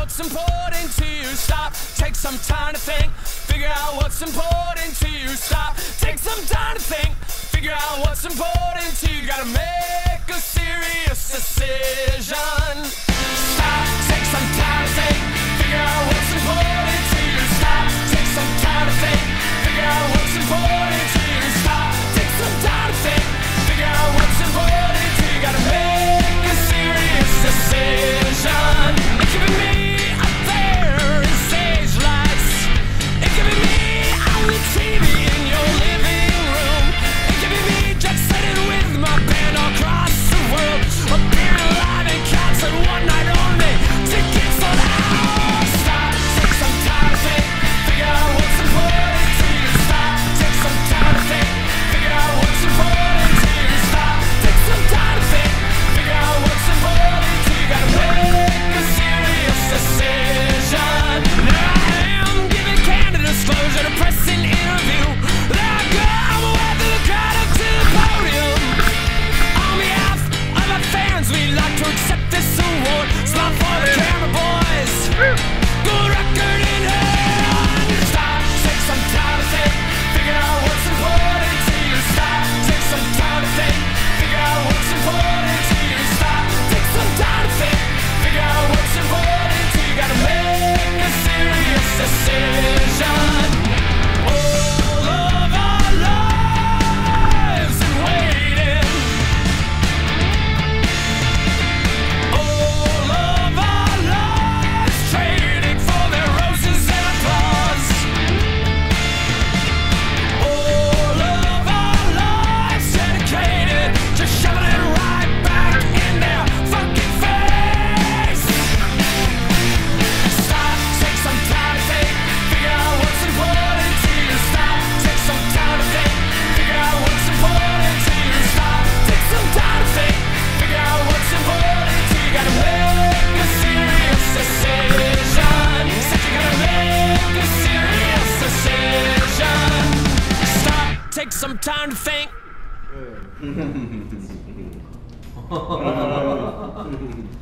what's important to you. Stop, take some time to think. Figure out what's important to you. Stop, take some time to think. Figure out what's important to you. Gotta make a serious decision. Stop, take some time to think. Figure out what's important to you. Stop, take some time to think. Figure out what's important to you. Stop, take some time to think. Figure out what's important to you. Gotta make a serious decision. It could be me up there in stage lights. It could be me on the TV in your living room. It could be me jet setting with my band all across the world. Appearing live in concert one night only. Tickets sold out. Stop, take some time to think. Figure out what's important to you. Stop, take some time to think. Figure out what's important to you. Stop, take some time to think. Figure out what's important to you. Gotta make a serious decision. Now I am giving candid disclosure to pressing interview. There I go, I'm away through the crowd up to the podium. On behalf of my fans, we'd like to accept this award. Smile for the camera boys. Good record in hand. Stop, take some time to think. Figure out what's important to you. Stop, take some time to think. Figure out what's important to you. Stop, take some time to think. Figure out what's important to you. Gotta make a serious decision. All of our lives and waiting. All of our lives trading for their roses and applause. All of our lives dedicated to shoving it right back in their fucking face. Stop, take some time to think. Figure out what's important to you. Stop, take some time to think. Figure out what's important to you. Stop, take some time to think. Figure out what's important to you. Gotta make a serious decision. Said you gotta make a serious decision. Stop, take some time to think.